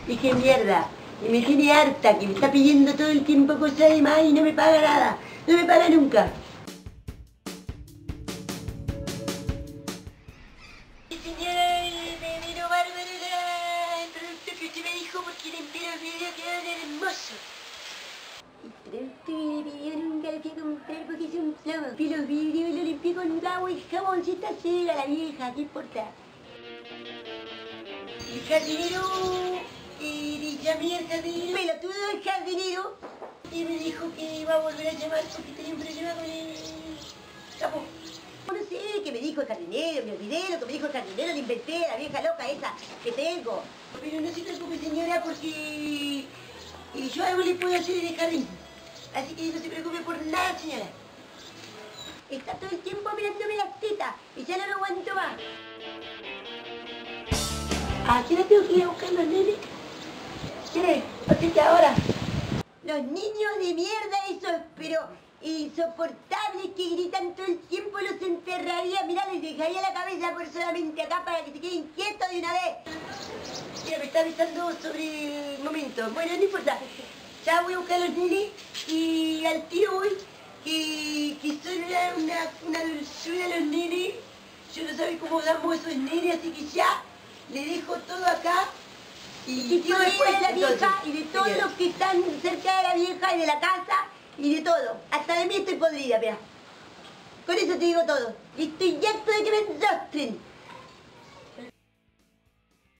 Dije mierda. Y me tiene harta, que me está pidiendo todo el tiempo cosas de más y no me paga nada. No me paga nunca. Señora, me vino bárbaro el producto que usted me dijo porque le envié los videos que eran hermosos. El producto que le pidió nunca lo fui a comprar porque es un flomo. Vi los videos y lo limpié con agua y jabón. Si está ciega la vieja, ¿qué importa? El jardinero, le llamé al jardinero, pelotudo el jardinero, y me dijo que iba a volver a llamar porque tenía un problema con el jabón. No sé qué me dijo el jardinero, me olvidé lo que me dijo el jardinero, le inventé a la vieja loca esa que tengo. Pero no se preocupe, señora, porque yo algo le puedo hacer en el jardín. Así que no se preocupe por nada, señora. Está todo el tiempo mirándome las tetas y ya no lo aguanto más. ¿A qué hora tengo que ir a buscar los nenes? ¿Qué? ¿A qué ahora? Los niños de mierda esos, pero insoportables que gritan todo el tiempo, los enterraría. Mirá, les dejaría la cabeza por solamente acá para que se queden quietos de una vez. Mira, me está avisando sobre el momento. Bueno, no importa. Ya voy a buscar a los nenes y al tiro voy, que son una dulzura los nenes. Yo no sé cómo damos esos nenes, así que ya le dejo todo acá. Y tío después de la vieja y de todos los que están cerca de la vieja y de la casa y de todo. Hasta de mí estoy podrida, mira. Con eso te digo todo. Y estoy harto de que me enrostren.